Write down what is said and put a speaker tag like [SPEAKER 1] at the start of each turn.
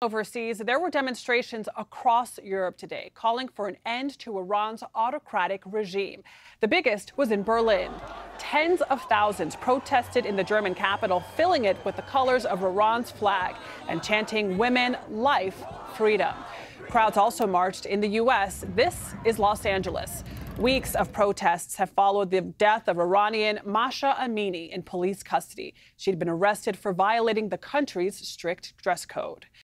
[SPEAKER 1] Overseas, there were demonstrations across Europe today calling for an end to Iran's autocratic regime. The biggest was in Berlin. Tens of thousands protested in the German capital, filling it with the colors of Iran's flag and chanting "Women, Life, Freedom." Crowds also marched in the U.S. This is Los Angeles. Weeks of protests have followed the death of Iranian Mahsa Amini in police custody. She'd been arrested for violating the country's strict dress code.